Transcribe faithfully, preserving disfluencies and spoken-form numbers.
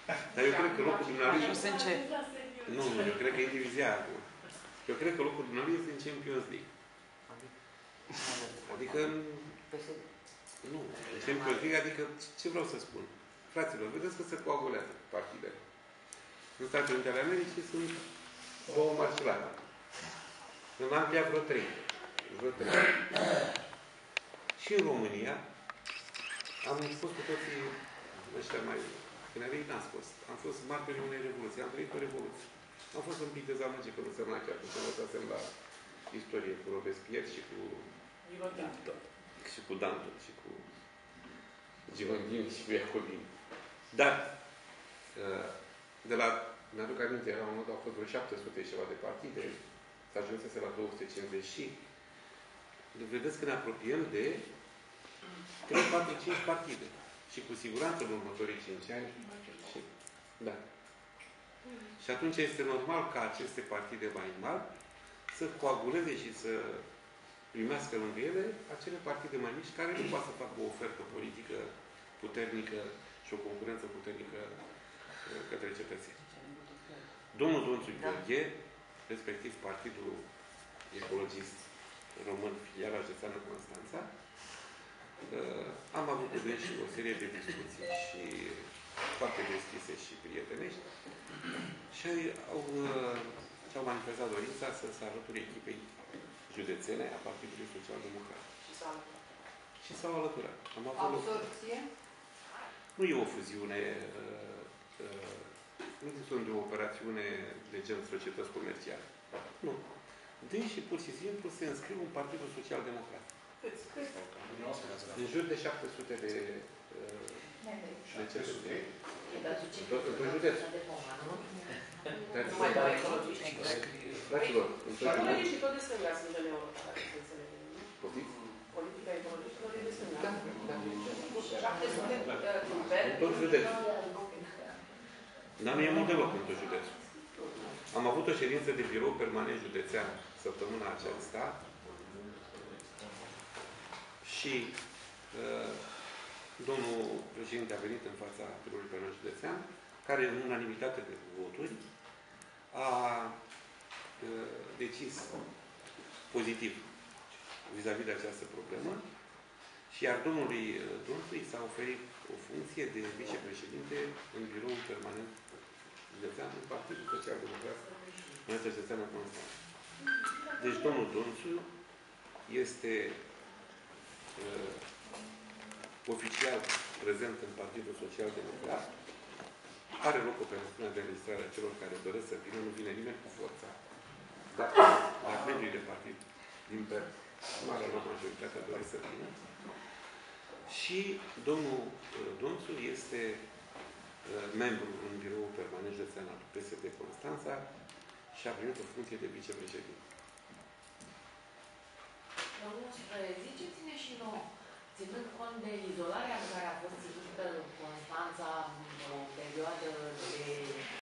Dar eu cred că locul dumneavoastră... Ajuns în ce? Nu, nu, eu cred că e divizia acum. Eu cred că locul dumneavoastră este în Champions League. Adică... Nu, în Champions League, adică ce vreau să spun? Fraților, vedeți că se coagulează partidele. În Statele Unite ale Americii sunt două marșelate. În Anglia vreo trei. Vreo trei. Și în România am fost cu toții ăștia mai tinerii, n-am fost. Am fost martorii unei revoluții. Am trăit o revoluție. Am fost un pic dezamăgit că nu se mai chiar. Să învățasem la istorie cu Robespierre și cu... Da. Și cu Danton și cu Givandin și cu Iacobin. Dar de la, mi-aduc aminte, la un moment dat au fost vreo șapte sute și ceva de partide, s-a ajunsese la două sute cincizeci și vedeți că ne apropiem de trei, patru, cinci partide. Și cu siguranță în următorii cinci ani. Și, da. Și atunci este normal ca aceste partide mai mari să coaguleze și să primească lângă ele acele partide mai mici care nu poate să facă o ofertă politică puternică și o concurență puternică către cetățeni. Domnul Donțu Gheorghe, respectiv Partidul Ecologist Român, filiala județeană Constanța, am avut cu dânsi o serie de discuții și foarte deschise și prietenești și au, și-au manifestat dorința să se alăture echipei județene a Partidului Social Democrat. Și s-au alăturat. Și s-au alăturat. Am avut Absorție? Nu e o fuziune, uh, uh, nu este de o operațiune de gen societăți comerciale. Nu. Deci, pur și simplu, se înscriu în Partidul Social Democrat. Câți? Câți? În jur de șapte sute de uh, de cetățeni. Într-un județ. Fraților, Partidul și tot de stânga sunt de neeuropene, să înțelegem. Poftiți? Politica ecologiștilor e de stânga. Da, da. șapte sute în verde. În tot județul. Dar nu e mult deloc în tot județul. Am avut o ședință de birou permanent județean săptămâna aceasta și uh, domnul președinte a venit în fața biroului permanent județean, care în unanimitate de voturi a uh, decis pozitiv vis-a-vis -vis de această problemă și iar domnului Donțu s-a oferit o funcție de vicepreședinte în biroul permanent județean în Partidul Social Democrat în județeană Constanța. Deci domnul Donțu este uh, oficial prezent în Partidul Social Democrat, are loc o persoană de înregistrare a celor care doresc să vină, nu vine nimeni cu forța. Dar la membrii de partid din per marea lor majoritatea doresc să vină. Și domnul Donțu este uh, membru în biroul permanent județean al P S D Constanța și a primit o funcție de vicepreședinte. Domnul, ziceți-ne și nouă, ținând cont de izolarea în care a fost ținută Constanța o perioadă de